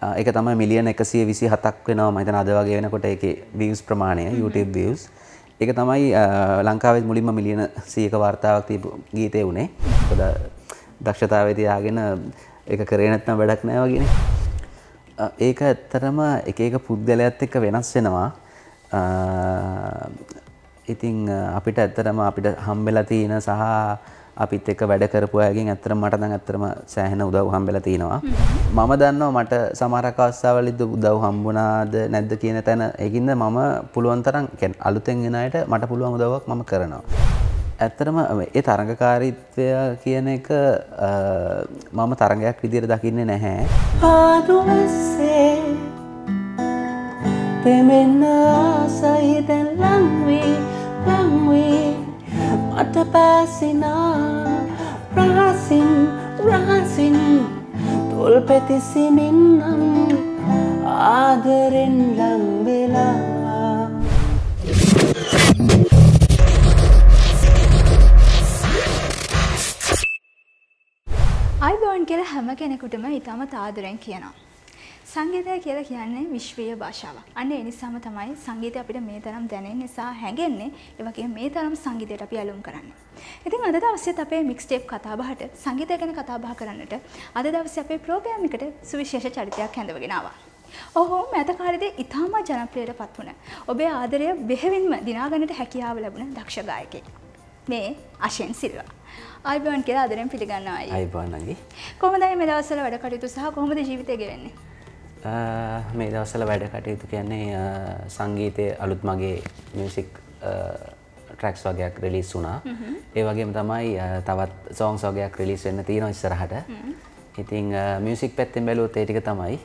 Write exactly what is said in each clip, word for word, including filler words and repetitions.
ඒක තමයි මිලියන එකසිය විසි හතක් වෙනවා මම හිතන අද වගේ වෙනකොට ඒකේ views ප්‍රමාණය YouTube views. ඒක තමයි ලංකාවේ මුලින්ම මිලියන සීයක වර්තාවක් තියපු ගීතේ උනේ. මොකද දක්ෂතාවය තියාගෙන ඒක කරේ නැත්නම් වැඩක් නැහැ වගේනේ. ඒක ඇත්තටම එක එක පුද්ගලයාත් එක්ක වෙනස් වෙනවා. ඉතින් අපිට ඇත්තටම අපිට හම්බෙලා තියෙන සහ අපිත් එක්ක වැඩ කරපු අයගෙන් ඇත්තටම මට නම් ඇත්තටම සෑහෙන උදව් හම්බෙලා තිනවා. මම දන්නවා මට සමහරක් අවස්ථාවලදී උදව් හම්බුණාද නැද්ද කියන තැන ඒකින්ද මම පුළුවන් තරම් කියන්නේ අලුතෙන් එන අයට මට පුළුවන් උදව්වක් මම කරනවා. ඇත්තටම ඒ තරඟකාරීත්වය කියන එක මම තරඟයක් විදියට දකින්නේ නැහැ. පාදුවස්සේ දෙමෙන්න ආසයිදෙන් ලංවී ලංවී මට පැසිනා රහසින් රහසින් තොල් පෙතිසිමින්නම් ආදරෙන් ලං වෙලා අයිබෝන් කියලා හැම කෙනෙකුටම ඉතාමත් ආදරෙන් කියනවා. සංගීතය කියලා කියන්නේ විශ්වීය භාෂාවක්. අන්න ඒ නිසාම තමයි සංගීතය අපිට මේ තරම් දැනෙන නිසා හැඟෙන්නේ. ඒ වගේම මේ තරම් සංගීතයට අපි ඇලුම් කරන්නේ. ඉතින් අද දවසේත් අපේ මික්ස්ටේප් කතාබහට සංගීතය ගැන කතා බහ කරන්නට අද දවසේ අපේ ප්‍රෝග්‍රෑම් එකට සුවිශේෂ චරිතයක් හැඳවගෙන ආවා. ඔහු මෑත කාලේදී ඉතාමත් ජනප්‍රියටපත් වුණ ඔබේ ආදරය බෙහෙවින්ම දිනා ගන්නට හැකියාව ලැබුණ දක්ෂ ගායකයෙක්. මේ අෂෙන් සිල්වා. අයිබෝන් කියලා ආදරෙන් පිළිගන්නවා අයියේ. අයිබෝන් අංගි. කොහොමද මේ දවස්වල වැඩ කටයුතු සහ කොහොමද ජීවිතය ගෙවෙන්නේ? මේ දවස්වල වැඩ කටයුතු කියන්නේ සංගීතයේ අලුත් මගේ මියුසික් ට්‍රැක්ස් වගේක් රිලීස් වුණා. ඒ වගේම තමයි තවත් සෝංග්ස් වගේක් රිලීස් වෙන්න තියෙනවා ඉස්සරහට. ඉතින් මියුසික් පැත්තෙන් බැලුවොත් ඒ ටික තමයි.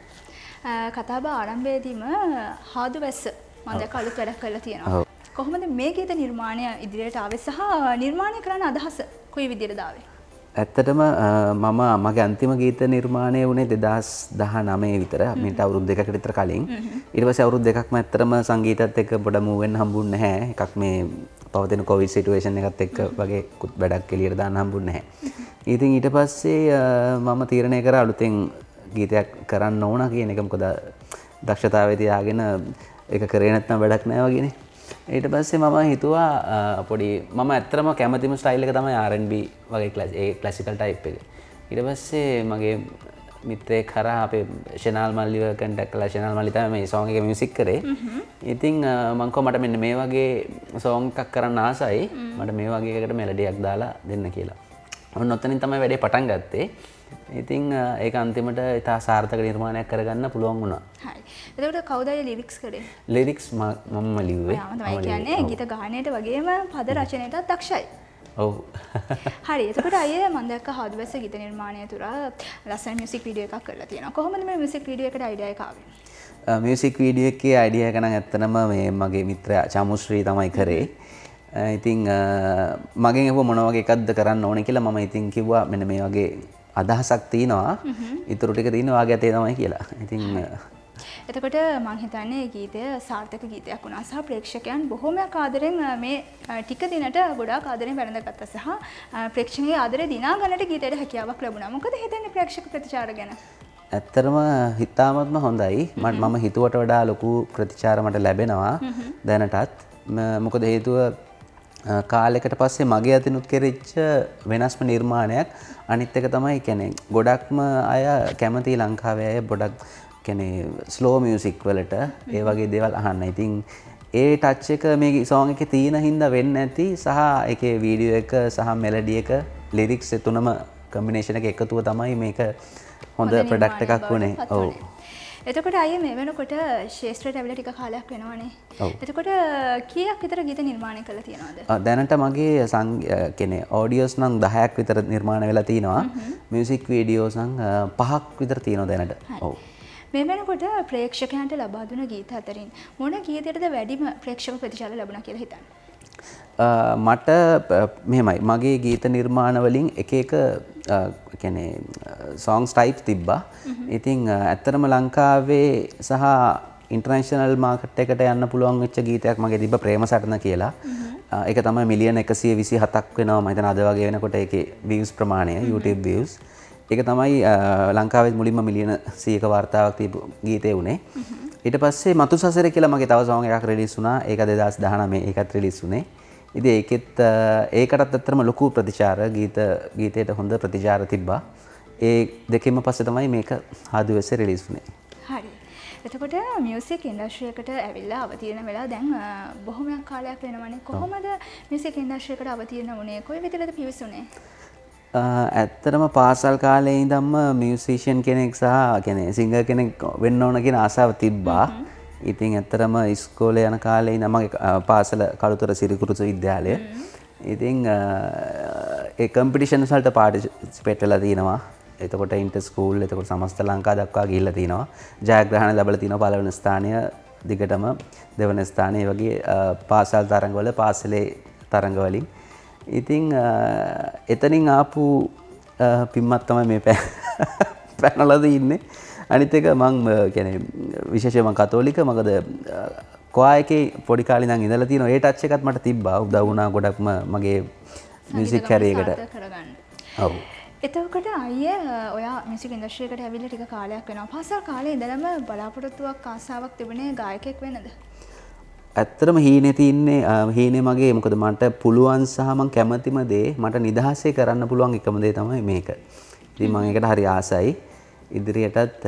කතාබහ ආරම්භයේදීම හාදු වැස්ස මම දැක්ක අලුත් වැඩක් කරලා තියෙනවා. කොහොමද මේ ගීත නිර්මාණය ඉදිරියට ආවේ සහ නිර්මාණය කරන්න අදහස කොයි විදිහටද ආවේ? ඇත්තටම මම මගේ අන්තිම ගීත නිර්මාණය වුණේ දෙදහස් දහනවය විතර. මීට අවුරුදු දෙකකට විතර කලින්. ඊට පස්සේ අවුරුදු දෙකක්ම ඇත්තටම සංගීතයත් එක්ක පොඩ මූව් වෙන්න හම්බුන්නේ නැහැ. එකක් මේ පවතින කොවිඩ් සිටුේෂන් එකත් එක්ක වගේ වැඩක් එළියට දාන්න හම්බුන්නේ නැහැ. ඉතින් ඊට පස්සේ මම තීරණය කරා අලුතෙන් ගීතයක් කරන්න ඕන කියන එක. මොකද දක්ෂතාවය තියාගෙන ඒක කරේ නැත්නම් වැඩක් නැහැ වගේනේ. ඊට පස්සේ මම හිතුවා පොඩි මම ඇත්තටම කැමතිම ස්ටයිල් එක තමයි ආර් ඇන්ඩ් බී වගේ ඒ ක්ලාසිකල් ටයිප් එක. ඊට පස්සේ මගේ මිත්‍රයෙක් හරහා අපේ ෂෙනාල් මල්ලිව කන්ටැක්ට් කළා. ෂෙනාල් මල්ලි තමයි මේ සෝංග් එකේ මියුසික් කරේ. ඉතින් මම කිව්වා මට මෙන්න මේ වගේ සෝංග් එකක් කරන්න ආසයි. මට මේ වගේ එකකට මෙලඩියක් දාලා දෙන්න කියලා. ඔන්න ඔතනින් තමයි වැඩේ පටන් ගත්තේ. ඉතින් ඒක අන්තිමට ඉතා සාර්ථක නිර්මාණයක් කරගන්න පුළුවන් වුණා. හරි. එතකොට කවුද අය ලිරික්ස් කරේ? ලිරික්ස් මමම ලිව්වේ. මම තමයි කියන්නේ ගීත ගායනයට වගේම පද රචනයටත් දක්ෂයි. ඔව්. හරි. එතකොට අයියේ මම දැක්ක හාදුවැස්ස ගීත නිර්මාණය තුර ලස්සන මියුසික් වීඩියෝ එකක් කරලා තියෙනවා. කොහොමද මේ මියුසික් වීඩියෝ එකට අයිඩියා එක ආවේ? මියුසික් වීඩියෝ එකේ අයිඩියා එක නම් ඇත්තනම මේ මගේ මිත්‍රයා චමුශ්‍රී තමයි කරේ. ඉතින් මගෙන් අහුව මොන වගේ එකක්ද කරන්න ඕනේ කියලා මම ඉතින් කිව්වා මෙන්න මේ වගේ අදහසක් තියෙනවා. ඊටු ටික තියෙනවා වාගේ ඇතේ තමයි කියලා. ඉතින් එතකොට මම හිතන්නේ ගීතය සාර්ථක ගීතයක් වුණා සහ ප්‍රේක්ෂකයන් බොහොමයක් ආදරෙන් මේ ටික දිනට ගොඩාක් ආදරෙන් වැළඳගත්තා සහ ප්‍රේක්ෂකගේ ආදරය දිනා ගන්නට ගීතයට හැකියාවක් ලැබුණා. මොකද හිතන්නේ ප්‍රේක්ෂක ප්‍රතිචාර ගැන? ඇත්තටම හිතාමත්ම හොඳයි. මම හිතුවට වඩා ලොකු ප්‍රතිචාර මට ලැබෙනවා දැනටත්. මොකද හේතුව කාලයකට පස්සේ මගේ අතිනුත් කෙරෙච්ච වෙනස්ම නිර්මාණයක්. අනිත් එක තමයි කියන්නේ ගොඩක්ම අය කැමති ලංකාවේ අය ගොඩක් කියන්නේ ස්ලෝ මියුසික් වලට ඒ වගේ දේවල් අහන්න. ඉතින් ඒ ටච් එක මේ සෝංග් එකේ තියෙන හින්දා වෙන්නේ නැති සහ ඒකේ වීඩියෝ එක සහ මෙලඩි එක ලිරික්ස් තුනම කම්බිනේෂන් එක එකතුව තමයි මේක හොඳ ප්‍රොඩක්ට් එකක් වුණේ. ඔව්. එතකොට අයියේ මේ වෙනකොට ශාස්ත්‍රයට ඇවිල්ලා ටික කාලයක් වෙනවනේ. එතකොට කීයක් විතර ගීත නිර්මාණය කරලා තියෙනවද? දැනට මගේ කියන්නේ ඔඩියෝස් නම් දහයක් විතර නිර්මාණය වෙලා තිනවා. මියුසික් වීඩියෝස් නම් පහක් විතර තියෙනවා දැනට. ඔව්. මේ වෙනකොට ප්‍රේක්ෂකයන්ට ලබා දුන ගීත අතරින් මොන ගීතයටද වැඩිම ප්‍රේක්ෂක ප්‍රතිචාර ලැබුණා කියලා හිතන්නේ? මට මෙහෙමයි මගේ ගීත නිර්මාණ වලින් එක එක කියන්නේ songs types තිබ්බා. ඉතින් ඇත්තටම ලංකාවේ සහ ඉන්ටර්නැෂනල් මාකට් එකට යන්න පුළුවන් වෙච්ච ගීතයක් මගේ තිබ්බ ප්‍රේම සටන කියලා. ඒක තමයි මිලියන එකසිය විසි හතක් වෙනවා මම හිතන අද වගේ වෙනකොට ඒකේ views ප්‍රමාණය YouTube views. ඒක තමයි ලංකාවේ මුලින්ම මිලියන සීයක වාර්තාවක් තිබු ගීතේ උනේ. ඊට පස්සේ මතු සසරේ කියලා මගේ තව සෝං එකක් රිලීස් වුණා. ඒක දෙදාස් දහනවය ඒකත් රිලීස් වුණේ. ඉතින් ඒකෙත් ඒකටත් ඇත්තටම ලොකු ප්‍රතිචාර ගීත ගීතයට හොඳ ප්‍රතිචාර තිබ්බා. ඒ දෙකෙන්ම පස්සේ තමයි මේක ආදුවෙස්සේ රිලීස් වුණේ. හරි. එතකොට මියුසික් ඉන්ඩස්ට්‍රි එකට ඇවිල්ලා අවතීර්ණ වෙලා දැන් බොහොමයක් කාලයක් වෙනවනේ. කොහොමද මියුසික් ඉන්ඩස්ට්‍රි එකට අවතීර්ණ වුණේ? කොයි විදිහටද පිවිසුනේ? ඇත්තටම පාසල් කාලේ ඉඳන්ම මියුසිෂියන් කෙනෙක් සහ කියන්නේ සිංගර් කෙනෙක් වෙන්න ඕන කියන ආසාව තිබ්බා. ඉතින් ඇත්තටම ඉස්කෝලේ යන කාලේ ඉඳන් මගේ පාසල කළුතර සිරිකුරුස විද්‍යාලය. ඉතින් ඒ කම්පිටිෂන්ස් වලට පාටිසිපේට් වෙලා තිනවා. එතකොට ඉන්ටර් ස්කූල් එතකොට සමස්ත ලංකා දක්වා ගිහිල්ලා තිනවා. ජයග්‍රහණ ලැබලා තිනවා පළවෙනි ස්ථානය දිගටම දෙවන ස්ථානය වගේ පාසල් තරඟවල පාසලේ තරඟ වලින්. ඉතින් එතනින් ආපු පිම්මත් තමයි මේ පැනලා ඉන්නේ. අනිත් එක මම කියන්නේ විශේෂයෙන්ම කතෝලික මොකද කොයා එකේ පොඩි කාලේ ඉඳන් ඉඳලා තියෙනවා. ඒ ටච් එකත් මට තිබ්බා. උදව් වුණා ගොඩක්ම මගේ මියුසික් කැරියර් එකට. ඔව්. එතකොට අයියේ ඔයා මියුසික් ඉන්ඩස්ට්‍රි එකට ඇවිල්ලා ටික කාලයක් වෙනවා. පාසල් කාලේ ඉඳලම බලාපොරොත්තුවක් ආසාවක් තිබුණේ ගායකයෙක් වෙන්නද? ඇත්තටම හීනේ තින්නේ හීනේ මගේ මොකද මට පුළුවන් සහ මම කැමතිම දේ මට නිදහසේ කරන්න පුළුවන් එකම දේ තමයි මේක. ඉතින් මම ඒකට හරි ආසයි. ඉදිරියටත්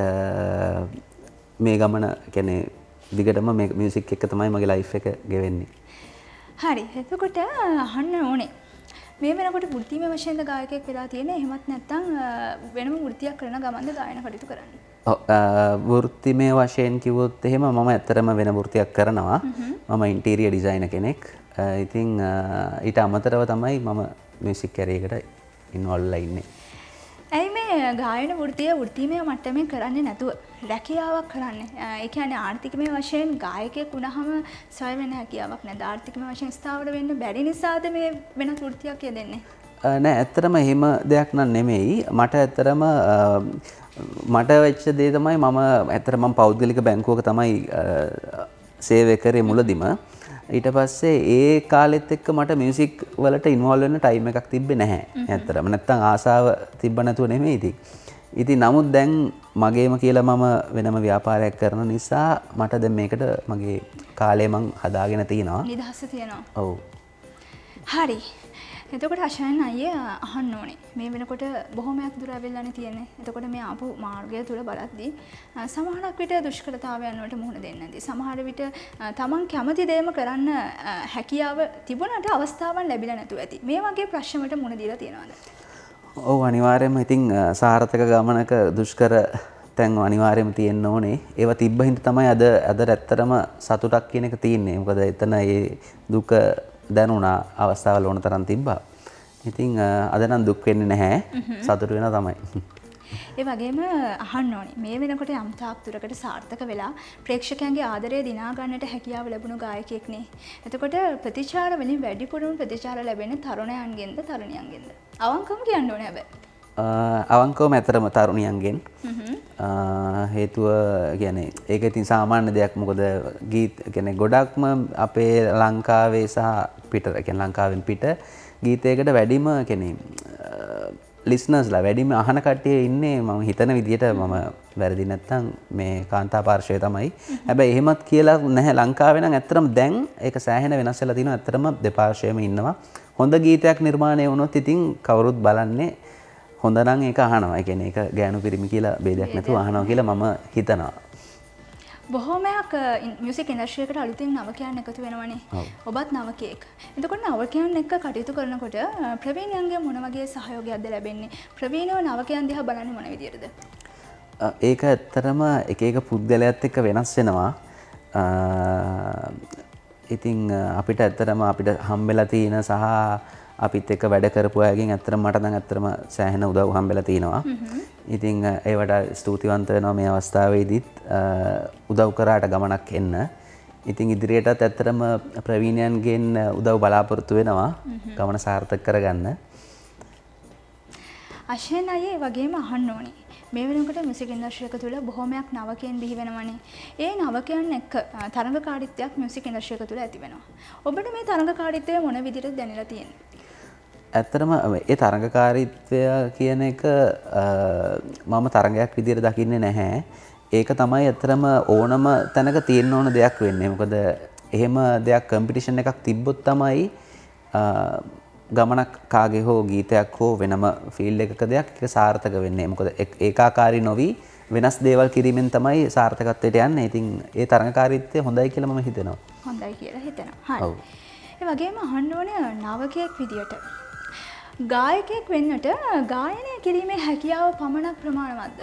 මේ ගමන කියන්නේ දිගටම මේ මියුසික් එක තමයි මගේ ලයිෆ් එක ගෙවෙන්නේ. හරි. එතකොට අහන්න ඕනේ. මේ වෙනකොට වෘත්තීය වශයෙන්ද ගායකයෙක් වෙලා තියෙන්නේ? එහෙමත් නැත්නම් වෙනම වෘත්තියක් කරන ගමන්ද ගායන කටයුතු කරන්නේ? වෘත්තිමය වශයෙන් කිව්වොත් එහෙම මම ඇත්තටම වෙන වෘත්තියක් කරනවා. මම ඉන්ටීරියර් ඩිසයිනර් කෙනෙක්. ඉතින් ඊට අමතරව තමයි මම මියුසික් කැරියර් එකට ඉන්වෝල්ව් වෙලා ඉන්නේ. ඇයි මේ ගායන වෘත්තිය වෘත්තිමය මට්ටමින් කරන්නේ නැතුව රැකියාවක් කරන්නේ? ඒ කියන්නේ ආර්ථිකමය වශයෙන් ගායකයෙක් වුණාම සොය වෙන හැකියාවක් නැද්ද? ආර්ථිකමය වශයෙන් ස්ථාවර වෙන්න බැරි නිසාද මේ වෙනත් වෘත්තියක් යෙදෙන්නේ? නෑ ඇත්තටම එහෙම දෙයක් නන් නෙමෙයි. මට ඇත්තටම මට වෙච්ච දේ තමයි මම ඇත්තට මම පෞද්ගලික බැංකුවක තමයි සේවය කරේ මුලදිම. ඊට පස්සේ ඒ කාලෙත් එක්ක මට මියුසික් වලට ඉන්වෝල්ව් වෙන්න ටයිම් එකක් තිබ්බේ නැහැ. ඇත්තටම නැත්තම් ආසාව තිබ්බ නැතුව නෙමෙයි ඉතින්. ඉතින් නමුත් දැන් මගේම කියලා මම වෙනම ව්‍යාපාරයක් කරන නිසා මට දැන් මේකට මගේ කාලය මං හදාගෙන තියනවා. නිදහස තියනවා. ඔව්. හරි. එතකොට අශයන් අයියේ අහන්න ඕනේ. මේ වෙනකොට බොහොමයක් දුර ඇවිල්ලානේ තියෙන්නේ. එතකොට මේ ආපු මාර්ගය තුල බලද්දී සමහරක් විට දුෂ්කරතාවයන් වලට මුහුණ දෙන්නේ නැති. සමහර විට තමන් කැමති දේම කරන්න හැකියාව තිබුණාට අවස්ථාවක් ලැබිලා නැතුව ඇති. මේ වගේ ප්‍රශ්න වලට මුහුණ දීලා තියෙනවද? ඔව් අනිවාර්යයෙන්ම ඉතින් සාර්ථක ගමනක දුෂ්කර තැන් අනිවාර්යයෙන්ම තියෙන්න ඕනේ. ඒවා තිබ්බ හින්දා තමයි අද අද ඇත්තටම සතුටක් කියන එක තියෙන්නේ. මොකද එතන ඒ දුක දැනුණා අවස්ථාවල ඕන තරම් තිබ්බා. ඉතින් අද නම් දුක් වෙන්නේ නැහැ. සතුට වෙනවා තමයි. ඒ වගේම අහන්න ඕනේ. මේ වෙනකොට යම් තාක් දුරකට සාර්ථක වෙලා ප්‍රේක්ෂකයන්ගේ ආදරය දිනා ගන්නට හැකියාව ලැබුණු ගායකයෙක් නේ. එතකොට ප්‍රතිචාර වලින් වැඩිපුරම ප්‍රතිචාර ලැබෙන්නේ තරුණයන්ගෙන්ද තරුණියන්ගෙන්ද? අවංකවම කියන්න ඕනේ හැබැයි. අවංකවම ඇතරම තරුණියන්ගෙන්. හේතුව කියන්නේ ඒක ඉතින් සාමාන්‍ය දෙයක්. මොකද ගීත කියන්නේ ගොඩක්ම අපේ ලංකාවේ සහ පිට කියන්නේ ලංකාවෙන් පිට ගීතයකට වැඩිම කියන්නේ ලිස්නර්ස්ලා වැඩිම අහන කට්ටිය ඉන්නේ මම හිතන විදිහට මම වැරදි නැත්නම් මේ කාන්තා පාර්ශ්වය තමයි. හැබැයි එහෙමත් කියලා නැහැ ලංකාවේ නම් ඇත්තටම දැන් ඒක සෑහෙන වෙනස් වෙලා තිනවා. ඇත්තටම දෙපාර්ශ්වයම ඉන්නවා. හොඳ ගීතයක් නිර්මාණය වුණොත් ඉතින් කවුරුත් බලන්නේ හොඳ නම් ඒක අහනවා. ඒ කියන්නේ ඒක ගෑනු පිරිමි කියලා ભેදයක් නැතුව අහනවා කියලා මම හිතනවා. බොහොමයක් මියුසික් ඉන්ඩස්ට්‍රි එකට අලුතින් නවකයන් එකතු වෙනවනේ. ඔබත් නවකයෙක්. එතකොට නවකයන් එක්ක කටයුතු කරනකොට ප්‍රවීණයන්ගේ මොන වගේ සහයෝගයක්ද ලැබෙන්නේ? ප්‍රවීණව නවකයන් දිහා බලන්නේ මොන විදියටද? ඒක ඇත්තටම එක එක පුද්ගලයාත් එක්ක වෙනස් වෙනවා. ඉතින් අපිට ඇත්තටම අපිට හම්බෙලා තියෙන සහ අපිත් එක්ක වැඩ කරපු අයගෙන් ඇත්තටම මට නම් ඇත්තටම සෑහෙන උදව් හම්බෙලා තිනවා. ඉතින් ඒවට ස්තුතිවන්ත වෙනවා මේ අවස්ථාවේදීත් උදව් කරාට ගමනක් එන්න. ඉතින් ඉදිරියටත් ඇත්තටම ප්‍රවීණයන්ගෙන් උදව් බලාපොරොත්තු වෙනවා ගමන සාර්ථක කරගන්න. අශයන් අයියේ වගේම අහන්න ඕනේ. මේ වෙනකොට මියුසික් ඉන්ඩස්ට්‍රි එක තුළ බොහොමයක් නවකයන් බිහි වෙනවනේ. ඒ නවකයන් එක්ක තරඟකාරීත්වයක් මියුසික් ඉන්ඩස්ට්‍රි එක තුළ ඇති වෙනවා. ඔබට මේ තරඟකාරීත්වය මොන විදිහටද දැනෙලා තියෙන්නේ? ඇත්තටම ඒ තරඟකාරීත්වය කියන එක මම තරඟයක් විදිහට දකින්නේ නැහැ. ඒක තමයි ඇත්තටම ඕනම තැනක තියෙන්න ඕන දෙයක් වෙන්නේ. මොකද එහෙම දෙයක් කම්පිටිෂන් එකක් තිබ්බොත් තමයි ගමනක් කාගේ හෝ ගීතයක් හෝ වෙනම ෆීල්ඩ් එකක දෙයක් ඒක සාර්ථක වෙන්නේ. මොකද ඒකාකාරී නොවි වෙනස් දේවල් කිරීමෙන් තමයි සාර්ථකත්වයට යන්නේ. ඉතින් ඒ තරඟකාරීත්වය හොඳයි කියලා මම හිතනවා. හොඳයි කියලා හිතනවා. හරි. ඒ වගේම අහන්න ඕනේ නවකයෙක් විදියට ගායකයෙක් වෙන්නට ගායනය කිරීමේ හැකියාව පමණක් ප්‍රමාණවත්ද?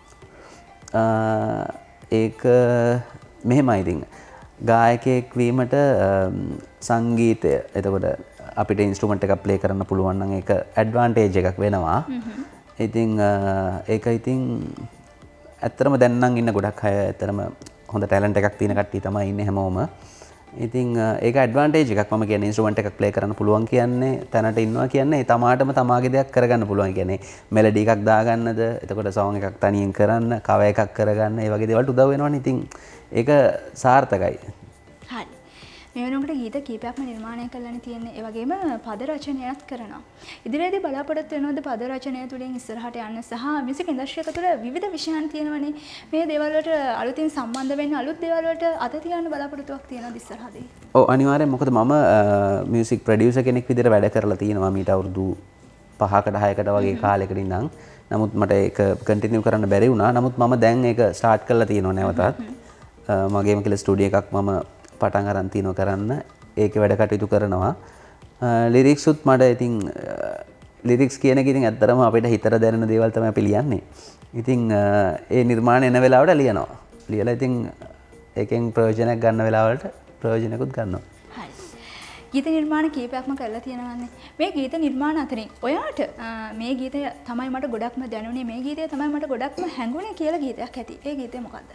ඒක මෙහෙමයි. ඉතින් ගායකයෙක් වීමට සංගීතය එතකොට අපිට ඉන්ස්ට්‍රුමන්ට් එකක් ප්ලේ කරන්න පුළුවන් නම් ඒක ඇඩ්වාන්ටේජ් එකක් වෙනවා. ඉතින් ඒක ඉතින් ඇත්තටම දැන් නම් ඉන්න ගොඩක් අය ඇත්තටම හොඳ ටැලන්ට් එකක් තියෙන කට්ටිය තමයි ඉන්නේ හැමෝම. ඉතින් ඒක ඇඩ්වාන්ටේජ් එකක්. මම කියන්නේ ඉන්ස්ට්‍රුමන්ට් එකක් ප්ලේ කරන්න පුළුවන් කියන්නේ තැනට ඉන්නවා කියන්නේ තමාටම තමාගේ දෙයක් කරගන්න පුළුවන් කියන්නේ මෙලඩි එකක් දාගන්නද එතකොට සෝං එකක් තනියෙන් කරන්න කව එකක් කරගන්න ඒ වගේ දේවල්ට උදව් වෙනවනේ. ඉතින් ඒක සාර්ථකයි. හරි. මේ වෙනකොට ගීත කීපයක්ම නිර්මාණය කරලානේ තියෙන්නේ. ඒ වගේම පද රචනයත් කරනවා. ඉදිරියේදී බලාපොරොත්තු වෙනවද පද රචනය තුළින් ඉස්සරහට යන්න සහ මියුසික් ඉන්ඩස්ට්‍රි එක තුළ විවිධ විෂයන් තියෙනවනේ. මේ දේවල් වලට අලුතින් සම්බන්ධ වෙන්න අලුත් දේවල් වලට අත තියන්න බලාපොරොත්තුවක් තියෙනවද ඉස්සරහදී? ඔව් අනිවාර්යෙන්. මොකද මම මියුසික් ප්‍රොඩියුසර් කෙනෙක් විදිහට වැඩ කරලා තියෙනවා මීට අවුරුදු පහකට හයකට වගේ කාලෙකට ඉඳන්. නමුත් මට ඒක කන්ටිනියු කරන්න බැරි වුණා. නමුත් මම දැන් ඒක ස්ටාර්ට් කරලා තියෙනවා නැවතත්. මගේම කියලා ස්ටුඩියෝ එකක් මම පටන් අරන් තිනව කරන්න ඒකේ වැඩ කටයුතු කරනවා. ලිරික්ස් උත් මට ඉතින් ලිරික්ස් කියන එක ඉතින් ඇත්තටම අපිට හිතට දැනෙන දේවල් තමයි අපි ලියන්නේ. ඉතින් ඒ නිර්මාණ එන වෙලාවට ලියනවා. ලියලා ඉතින් ඒකෙන් ප්‍රයෝජනයක් ගන්න වෙලාවලට ප්‍රයෝජනකුත් ගන්නවා. හරි. ගීත නිර්මාණ කීපයක්ම කරලා තියෙනවානේ. මේ ගීත නිර්මාණ අතරින් ඔයාට මේ ගීතය තමයි මට ගොඩක්ම දැනුනේ මේ ගීතය තමයි මට ගොඩක්ම හැඟුනේ කියලා ගීතයක් ඇති. ඒ ගීතය මොකද්ද?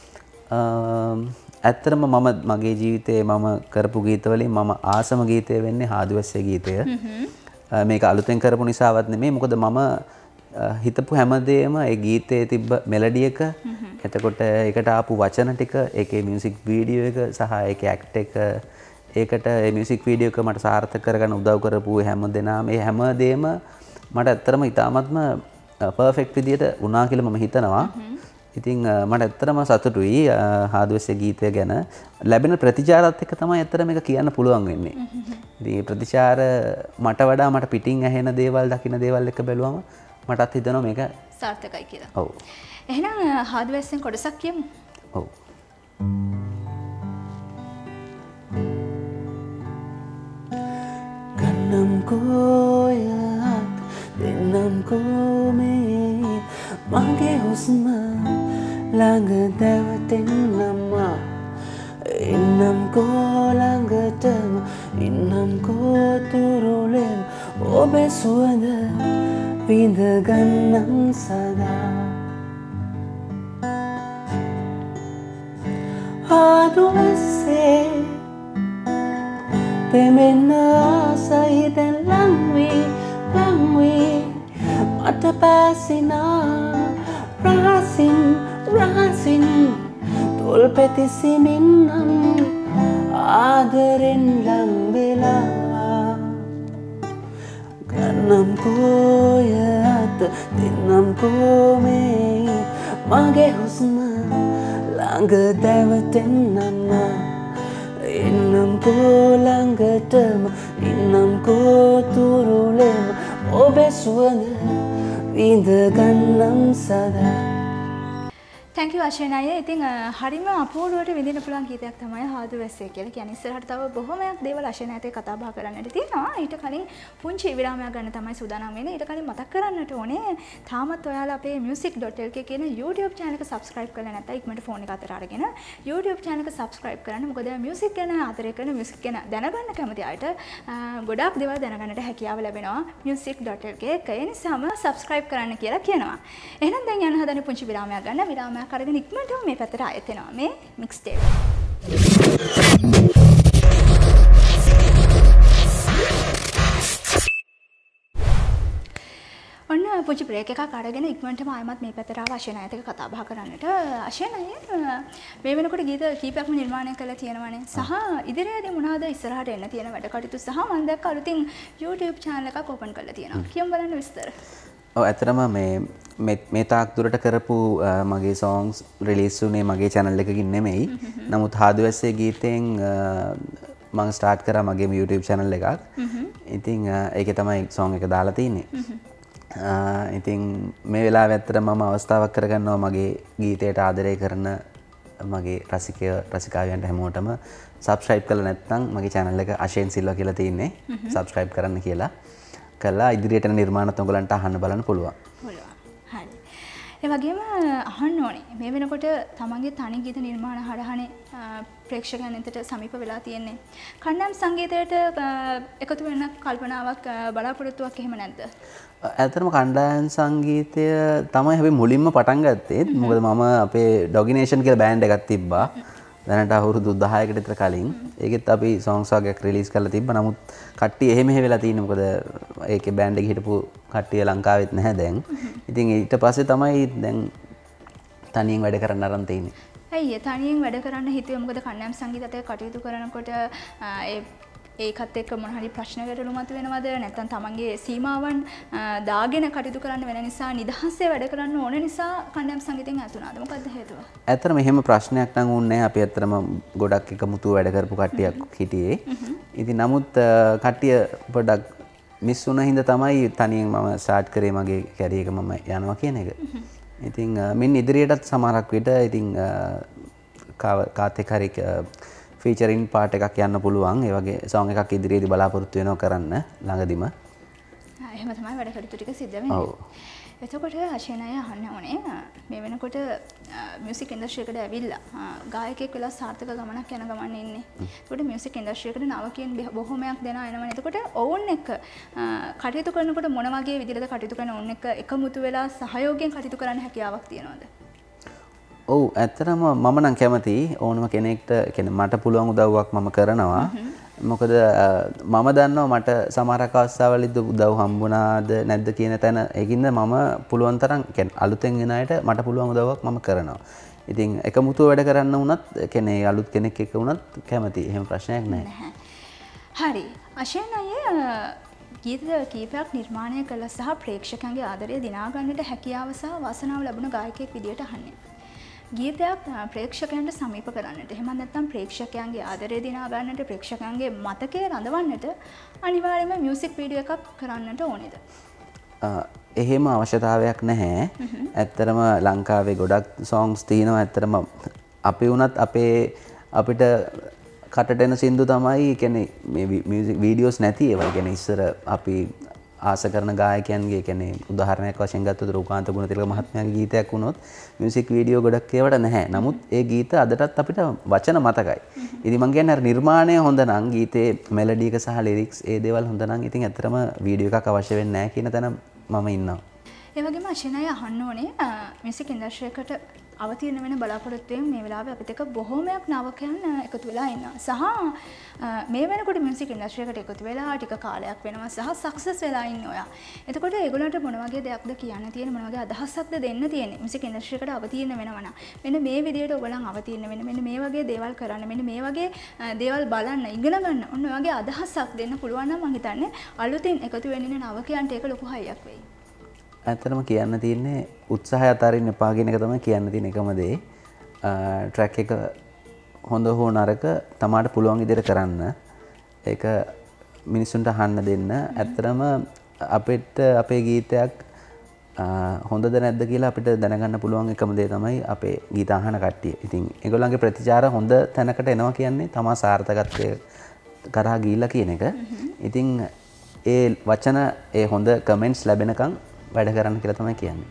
ඇත්තටම මම මගේ ජීවිතයේ මම කරපු ගීතවලින් මම ආසම ගීතය වෙන්නේ හාදුවැස්සේ ගීතය. මේක අලුතෙන් කරපු නිසාවත් නෙමෙයි. මොකද මම හිතපු හැමදේම ඒ ගීතයේ තිබ්බ මෙලඩි එක එතකොට ඒකට ආපු වචන ටික ඒකේ මියුසික් වීඩියෝ එක සහ ඒකේ ඇක්ට් එක ඒකට ඒ මියුසික් වීඩියෝ එක මට සාර්ථක කරගන්න උදව් කරපු හැම දෙනාම මේ හැමදේම මට ඇත්තටම ඉතාමත්ම පර්ෆෙක්ට් විදියට වුණා කියලා මම හිතනවා. ඉතින් මට ඇත්තටම සතුටුයි හාදුවැස්සේ ගීතය ගැන ලැබෙන ප්‍රතිචාරات එක්ක තමයි ඇත්තට මේක කියන්න පුළුවන් වෙන්නේ. ඉතින් ප්‍රතිචාර මට වඩා මට පිටින් ඇහෙන දේවල් දකින්න දේවල් එක බැලුවම මටත් හිතෙනවා මේක සාර්ථකයි කියලා. ඔව්. එහෙනම් හාදුවැස්සෙන් කොටසක් කියමු. ඔව්. කන්නම් කොයත් දෙන්නම් කොමේ මගේ හුස්ම ළඟ දැවටෙන්නම එන්නම් කෝ ළඟටම ඉන්නම් කෝ තුරුලෙන් ඔබේ සුවඳ විඳ ගන්නම් සදා හාදුවැස්සේ පෙමෙන්න ආසයි දැන් ලං වී ලං වී මට පැසිනා රහසින් රහසින් තොල් පැතිසිමින්නම් ආදරෙන් ලං වෙලා ගන්නම් කෝය අත දෙන්නම් කෝමේ මගේ හුස්ම ළඟ දැවටෙන්නම එන්නම් කෝ ළඟටම ඉන්නම් කෝ තුරුලෙම ඔබේ සුවඳ විඳ ගන්නම් සදා. Thank you අශේනය. ඉතින් හරිම අපූර්වවට විඳින්න පුළුවන් ගීතයක් තමයි හාදුවැස්සේ කියලා. කියන්නේ ඉස්සරහට තව බොහොමයක් දේවල් අශේනයත් එක්ක කතා බහ කරන්නට තියෙනවා. ඊට කලින් පුංචි විරාමයක් ගන්න තමයි සූදානම් වෙන්නේ. ඊට කලින් මතක් කරන්නට ඕනේ තාමත් ඔයාලා අපේ music dot l k කියන YouTube channel එක subscribe කරලා නැත්නම් ඉක්මනට ෆෝන් එක අතට අරගෙන YouTube channel එක subscribe කරන්න. මොකද music ගැන ආදරය කරන music ගැන දැනගන්න කැමති අයට ගොඩාක් දේවල් දැනගන්නට හැකියාව ලැබෙනවා music dot l k එක. ඒ නිසාම subscribe කරන්න කියලා කියනවා. එහෙනම් දැන් යන්න හදන පුංචි විරාමයක් ගන්න. විරාමයක් කරගෙන ඉක්මනට මේ පැත්තට ආයෙත් එනවා මේ මික්ස් ටේප්. ඔන්න පුංචි බ්‍රේක් එකක් අරගෙන ඉක්මනටම ආයමත් මේ පැත්තට ආව අශේනායත් එක්ක කතා බහ කරන්නට. අශේනාය මේ වෙනකොට ගීත කීපයක්ම නිර්මාණය කරලා තියෙනවානේ. සහ ඉදිරියේදී මොනවාද ඉස්සරහට එන්න තියෙන වැඩ කටයුතු සහ මම දැක්ක අලුතින් YouTube channel එකක් open කරලා තියෙනවා. කියමු බලන්න විස්තර. ඔව් ඇත්තටම මේ මේ තාක් දුරට කරපු මගේ songs release වුණේ මගේ channel එකකින් නෙමෙයි. නමුත් හාදුවැස්සේ ගීතෙන් මම start කරා මගේම YouTube channel එකක්. ඉතින් ඒකේ තමයි song එක දාලා තින්නේ. ඉතින් මේ වෙලාවේ ඇත්තට මම අවස්ථාවක් කරගන්නවා මගේ ගීතයට ආදරය කරන මගේ රසිකය රසිකාවයන්ට හැමෝටම subscribe කරලා නැත්නම් මගේ channel එක අශේන් සිල්වා කියලා තියෙන්නේ. subscribe කරන්න කියලා. කළා ඉදිරියට යන නිර්මාණත් ඔයගලන්ට අහන්න බලන්න පුළුවන්. පුළුවන්. හරි. ඒ වගේම අහන්න ඕනේ. මේ වෙනකොට තමන්ගේ තනි ගීත නිර්මාණ හරහානේ ප්‍රේක්ෂකයන් වෙතට සමීප වෙලා තියෙන්නේ. කණ්ඩායම් සංගීතයට එකතු වෙන කල්පනාවක් බලාපොරොත්තුවක් එහෙම නැද්ද? ඇත්තටම කණ්ඩායම් සංගීතය තමයි අපි මුලින්ම පටන් ගත්තේ. මොකද මම අපේ ඩොගිනේෂන් කියලා බෑන්ඩ් එකක් තිබ්බා. දැනට අවුරුදු දහයකට විතර කලින්. ඒකෙත් අපි songs වගේක් රිලීස් කරලා තිබ්බා. නමුත් කට්ටිය එහෙම එහෙ වෙලා තින්නේ. මොකද ඒකේ බෑන්ඩ් එකේ හිටපු කට්ටිය ලංකාවෙත් නැහැ දැන්. ඉතින් ඊට පස්සේ තමයි දැන් තනියෙන් වැඩ කරන්න ආරම්භ තියෙන්නේ. ඇයි තනියෙන් වැඩ කරන්න හිතුවේ? මොකද කණ්ඩායම් සංගීතයට කටයුතු කරනකොට ඒ ඒකත් එක්ක මොන හරි ප්‍රශ්න ගැටලු මතුවෙනවද? නැත්නම් තමන්ගේ සීමාවන් දාගෙන කටයුතු කරන්න වෙන නිසා නිදහසේ වැඩ කරන්න ඕන නිසා කණ්ඩායම් සංගීතයෙන් ඈත් වුණාද? මොකද්ද හේතුව? ඇත්තටම එහෙම ප්‍රශ්නයක් නම් වුණේ නැහැ. අපි ඇත්තටම ගොඩක් එකමුතුව වැඩ කරපු කට්ටියක් හිටියේ. ඉතින් නමුත් කට්ටිය පොඩක් මිස් වුණ හින්දා තමයි තනියෙන් මම ස්ටාර්ට් කරේ මගේ කැරියර් එක මම යනවා කියන එක. ඉතින් මින් ඉදිරියටත් සමහරක් විට ඉතින් කාත් එක්ක හරි ෆීචරින් පාට් එකක් යන්න පුළුවන්. ඒ වගේ song එකක් ඉදිරියේදී බලාපොරොත්තු වෙනවා කරන්න ළඟදිම. ආ එහෙම තමයි වැඩ කටයුතු ටික සිද්ධ වෙන්නේ. ඔව්. එතකොට අශේනය අහන්න ඕනේ මේ වෙනකොට මියුසික් ඉන්ඩස්ට්‍රි එකට ඇවිල්ලා ගායකයෙක් වෙලා සාර්ථක ගමනක් යන ගමන් ඉන්නේ. ඒකට මියුසික් ඉන්ඩස්ට්‍රි එකට නවකයන් බොහෝමයක් දෙනා එනවනේ. එතකොට ඔවුන් එක්ක කටයුතු කරනකොට මොන වගේ විදිහටද කටයුතු කරන ඔවුන් එක්ක එකමුතු වෙලා සහයෝගයෙන් කටයුතු කරන්න හැකියාවක් තියෙනවද? ඔව් ඇත්තටම මම නම් කැමති ඕනම කෙනෙක්ට කියන්නේ මට පුළුවන් උදව්වක් මම කරනවා. මොකද මම දන්නවා මට සමහරක් අවස්ථාවලදී උදව් හම්බුණාද නැද්ද කියන තැන ඒකින්ද මම පුළුවන් තරම් කියන්නේ අලුතෙන් එන අයට මට පුළුවන් උදව්වක් මම කරනවා. ඉතින් එකමුතුව වැඩ කරන්න වුණත් කියන්නේ අලුත් කෙනෙක් එක්ක වුණත් කැමති. එහෙම ප්‍රශ්නයක් නැහැ. හරි. අශේන් අයියේ ගීත කීපයක් නිර්මාණය කළ සහ ප්‍රේක්ෂකයන්ගේ ආදරය දිනා ගන්නට හැකියාව සහ වාසනාව ලැබුණ ගායකයෙක් විදියට අහන්නේ. ගීතයක් ප්‍රේක්ෂකයන්ට සමීප කරන්නට එහෙම නැත්නම් ප්‍රේක්ෂකයන්ගේ ආදරය දිනා ගන්නට ප්‍රේක්ෂකයන්ගේ මතකය රඳවන්නට අනිවාර්යයෙන්ම මියුසික් වීඩියෝ එකක් කරන්නට ඕනේද? එහෙම අවශ්‍යතාවයක් නැහැ. ඇත්තටම ලංකාවේ ගොඩක් songs තියෙනවා. ඇත්තටම අපි වුණත් අපේ අපිට කටට එන සින්දු තමයි කියන්නේ මේ මියුසික් වීඩියෝස් නැති ඒවා. කියන්නේ ඉස්සර අපි ආස කරන ගායකයන්ගේ කියන්නේ උදාහරණයක් වශයෙන් ගත්තොත් රූකාන්ත ගුණතිලක මහත්මයාගේ ගීතයක් වුණොත් මියුසික් වීඩියෝ ගොඩක් ඒවට නැහැ. නමුත් ඒ ගීත අදටත් අපිට වචන මතකයි. ඉතින් මම කියන්නේ අර නිර්මාණය හොඳ නම් ගීතේ මෙලඩි එක සහ ලිරික්ස් ඒ දේවල් හොඳ නම් ඉතින් ඇත්තටම වීඩියෝ එකක් අවශ්‍ය වෙන්නේ නැහැ කියන තැන මම ඉන්නවා. ඒ වගේම අශේනය අහන්න ඕනේ මියුසික් ඉන්ඩස්ට්‍රි එකට අවතීර්ණ වෙන බලාපොරොත්තුවෙන් මේ වෙලාවේ අපිට එක බොහෝමයක් නවකයන් එකතු වෙලා ඉන්නවා. සහ මේ වෙනකොට මියුසික් ඉන්ඩස්ට්‍රි එකට එකතු වෙලා ටික කාලයක් වෙනවා සහ සක්සස් වෙලා ඉන්නේ ඔයා. එතකොට ඒගොල්ලන්ට මොන වගේ දෙයක්ද කියන්න තියෙන්නේ මොන වගේ අදහසක්ද දෙන්න තියෙන්නේ මියුසික් ඉන්ඩස්ට්‍රි එකට අවතීර්ණ වෙනවා නම්. මෙන්න මේ විදිහට ඔයගොල්ලන් අවතීර්ණ වෙන්න මෙන්න මේ වගේ දේවල් කරන්න මෙන්න මේ වගේ දේවල් බලන්න ඉගෙන ගන්න ඔන්න ඔය වගේ අදහසක් දෙන්න පුළුවන් නම් මම හිතන්නේ අලුතින් එකතු වෙන්න නවකයන්ට ඒක ලොකු හයියක් වෙයි. ඇත්තටම කියන්න තියෙන්නේ උත්සාහය අතාරින්න එපා කියන එක තමයි කියන්න තියෙන එකම දේ. ට්‍රැක් එක හොඳ හෝ නරක තමාට පුළුවන් විදිහට කරන්න. ඒක මිනිස්සුන්ට අහන්න දෙන්න. ඇත්තටම අපිට අපේ ගීතයක් හොඳද නැද්ද කියලා අපිට දැනගන්න පුළුවන් එකම දේ තමයි අපේ ගීත අහන කට්ටිය. ඉතින් ඒගොල්ලන්ගේ ප්‍රතිචාර හොඳ තැනකට එනවා කියන්නේ තමා සාර්ථකත්වය කරා ගිහිල්ලා කියන එක. ඉතින් ඒ වචන ඒ හොඳ කමෙන්ට්ස් ලැබෙනකන් වැඩ කරන්න කියලා තමයි කියන්නේ.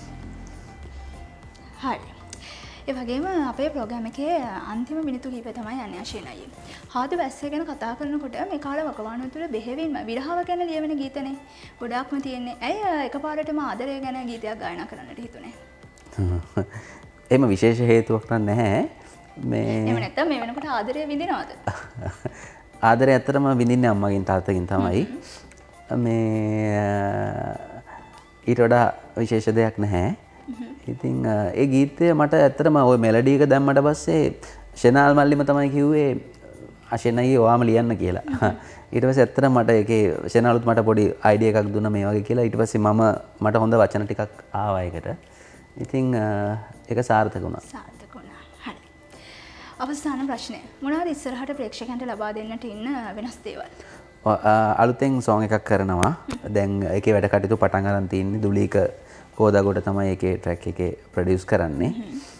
හරි. ඒ වගේම අපේ ප්‍රෝග්‍රෑම් එකේ අන්තිම මිනිත්තු කිහිපය තමයි යන්නේ අශේන් අයියේ. හාදු වැස්ස ගැන කතා කරනකොට මේ කාල වකවානුව තුළ බෙහෙවින්ම විරහව ගැන ලියවෙන ගීතනේ ගොඩාක්ම තියෙන්නේ. ඇයි එකපාරටම ආදරය ගැන ගීතයක් ගායනා කරන්නට හිතුනේ? එහෙම විශේෂ හේතුවක් නැහැ. මේ එහෙම නැත්නම් මේ වෙනකොට ආදරය විඳිනවද? ආදරය ඇත්තටම විඳින්නේ අම්මගෙන් තාත්තගෙන් තමයි. මේ ඊට වඩා විශේෂ දෙයක් නැහැ. ඉතින් ඒ ගීතය මට ඇත්තටම ওই මෙලඩි එක දැම්මට පස්සේ ෂෙනාල් මල්ලිම තමයි කිව්වේ අෂෙනයි ඔයාම ලියන්න කියලා. ඊට පස්සේ ඇත්තටම මට ඒකේ ෂෙනාලුත් මට පොඩි අයිඩියා එකක් දුන්නා මේ වගේ කියලා. ඊට පස්සේ මම මට හොඳ වචන ටිකක් ආවා ඒකට. ඉතින් ඒක සාර්ථක වුණා. සාර්ථක වුණා. හරි. අවසාන ප්‍රශ්නය. මොනවද ඉස්සරහට ප්‍රේක්ෂකයන්ට ලබා දෙන්නට ඉන්න වෙනස් දේවල්? අලුතෙන් සෝං එකක් කරනවා. දැන් ඒකේ වැඩ කටයුතු පටන් ගන්න තියෙන්නේ. දුලීක කෝදාගොඩ තමයි ඒකේ ට්‍රැක් එකේ ප්‍රොඩියුස් කරන්නේ.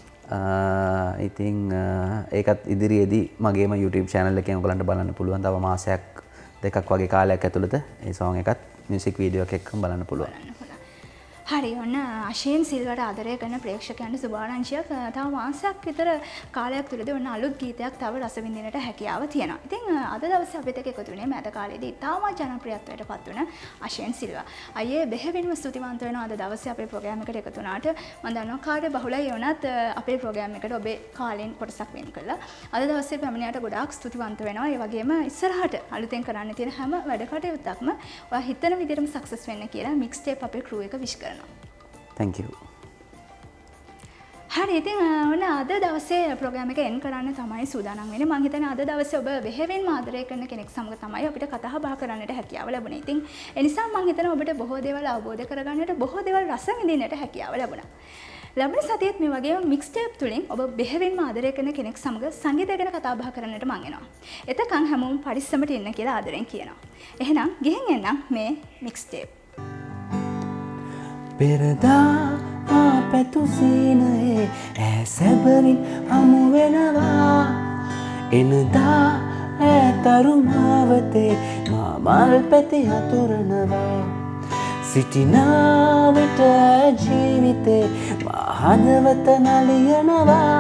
ඉතින් ඒකත් ඉදිරියේදී මගේම YouTube channel එකෙන් ඔයගලන්ට බලන්න පුළුවන්. තව මාසයක් දෙකක් වගේ කාලයක් ඇතුළත ඒ සෝං එකත් මියුසික් වීඩියෝ එකක් එක්කම බලන්න පුළුවන්. හරි ඔන්න අශේන් සිල්වට ආදරය කරන ප්‍රේක්ෂකයන්ට සුභාරංචියක්. තව මාසයක් විතර කාලයක් තුළදී ඔන්න අලුත් ගීතයක් තව රස විඳින්නට හැකියාව තියෙනවා. ඉතින් අද දවසේ අපිට එකතු වුණේ මෑත කාලේදී ඉතාමත් ජනප්‍රියත්වයට පත් වුණ අශේන් සිල්වා. අයියේ බෙහෙවින්ම ස්තුතිවන්ත වෙනවා අද දවසේ අපේ ප්‍රෝග්‍රෑම් එකට එකතු වුණාට. මම දන්නවා කාර්ය බහුලයි වුණත් අපේ ප්‍රෝග්‍රෑම් එකට ඔබේ කාලෙන් කොටසක් වෙන් කළා. අද දවසේ පැමිණියට ගොඩාක් ස්තුතිවන්ත වෙනවා. ඒ වගේම ඉස්සරහට අලුතෙන් කරන්න තියෙන හැම වැඩ කටයුත්තක්ම ඔයා හිතන විදිහටම සක්සස් වෙන්න කියලා මික්ස් ටේප් අපේ ක්‍රූ එක විශ් කරනවා. Thank you. හරි ඉතින් ඔන්න අද දවසේ ප්‍රෝග්‍රෑම් එක එන් කරන්න තමයි සූදානම් වෙන්නේ. මම හිතන්නේ අද දවසේ ඔබ බෙහෙවින්ම ආදරය කරන කෙනෙක් සමග තමයි අපිට කතා බහ කරන්නට හැකියාව ලැබුණේ. ඉතින් ඒ නිසා මම හිතනවා ඔබට බොහෝ දේවල් අවබෝධ කරගන්නට බොහෝ දේවල් රස විඳින්නට හැකියාව ලැබුණා. ලැබෙන සතියේත් මේ වගේම මික්ස් ටේප් තුලින් ඔබ බෙහෙවින්ම ආදරය කරන කෙනෙක් සමග සංගීතය ගැන කතා බහ කරන්නට මම එනවා. එතකන් හැමෝම පරිස්සමට ඉන්න කියලා ආදරෙන් කියනවා. එහෙනම් ගිහින් එන්නම් මේ මික්ස් ටේප්. පෙරදා මා පැතුසීනයේ ඇ සැබවින් හමු වෙනවා එනදා ඇතරුමාවතේ මා මල් පැති හතුරනවා සිටිනාවිට ජීවිතේ මා හදවත නලියනවා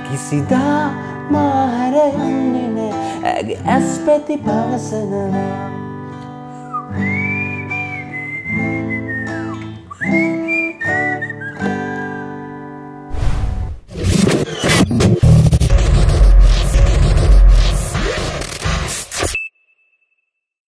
කිසිදා මා හැර යන්නේ නෑ ඇගේ ඇස් පැති පවසනවා